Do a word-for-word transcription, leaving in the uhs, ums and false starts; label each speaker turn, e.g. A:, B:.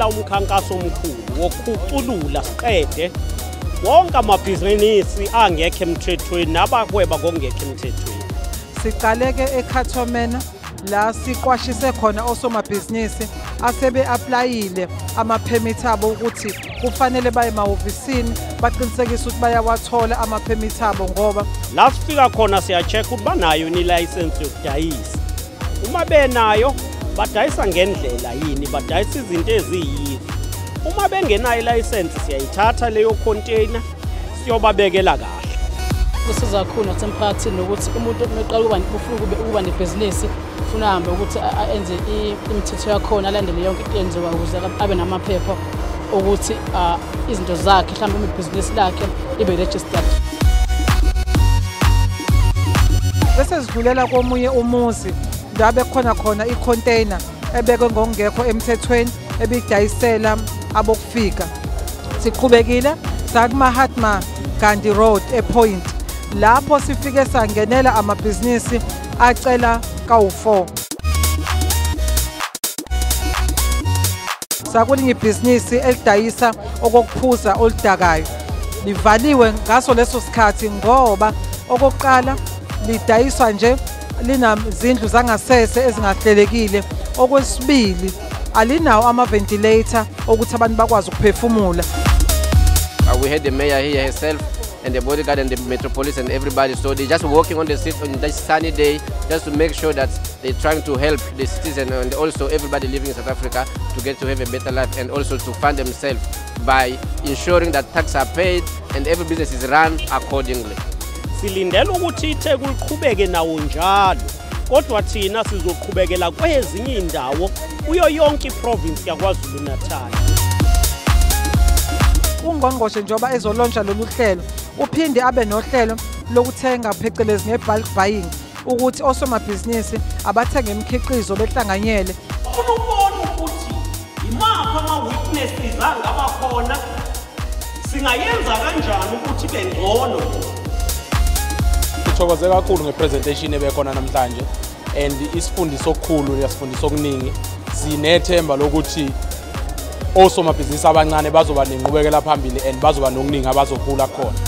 A: umkhankaso omkhulu wokukhuculula siqede wonke amabhizinisi angekho emthethweni nabakweba kongekho emthethweni.
B: Siqaleke eKhathomena la siqwashise khona osomabhizinisi asebe applyile ama-permit abo ukuthi kufanele baye emahhovisini baqinisekise ukuthi bayawathola ama-permit abo ngoba
A: la sifika khona siya-check ukuthi banayo ni license yokudayisa. Uma benayo badayisa ngendlela yini, badayisa izinto eziyizo. Uma bengenayo license siyayithatha leyo container siyobabekela kahle.
C: Kusiza kakhulu nasemphakathini ukuthi umuntu oqala ukuba ufuna ukuba nebhizinisi ufuna ahambe ukuthi enze imithetho yakhona alandele yonke into yenziwa ukuze abe namaphepha ukuthi izinto zakhe mhlawumbe ibhizinisi lakhe ibe registered.
B: Bese sidlulela komunye umuzi ndabe khona khona icontainer ebekwe ngokungekho emthethweni ebidayisela abokufika. Siqhubekile sakuMahatma Gandhi Road ePoint lapho sifike sangenela amabhizinisi acela kawu four. Sakulinye ibhizinisi elidayisa okokuphuza oludakayo livaliwe ngaso leso sikhathi ngoba okokuqala lidayiswa nje linazindlu zangasese ezingahlelekile. Okwesibili alinawo ama-ventilator ukuthi abantu bakwazi ukuphefumula.
D: We had the mayor here herself and the bodyguard and the metropolitan and everybody, so they're just walking on the street on this sunny day just to make sure that they're trying to help the citizen and also everybody living in South Africa to get to have a better life and also to fund themselves by ensuring that taxes are paid and every business is run accordingly.
A: Silindele ukuthi iTheku liqhubeke nawo njalo kodwa thina sizoqhubekela kwezinye indawo kuyo yonke iprovince yaKwaZulu Natal.
B: Ungqongqoshe njoba ezolontsha lolu hlelo uphinde abe nohlelo lokuthenga phecelezi ngebulk buying ukuthi osomabhizinisi abathenga imikhiqizo behlanganyele.
A: Ufuna ukubona ukuthi imaphi ama-weaknesses angaba khona, singayenza kanjani ukuthi bengcono.
E: Ngithokoze kakhulu ngepresentation ebekhona namhlanje and isifundiso okukhulu yasifundisa okuningi. Sinethemba lokuthi osomabhizinisi abancane bazoba nenqubekela phambili and bazoba nokuningi abazokhula khona.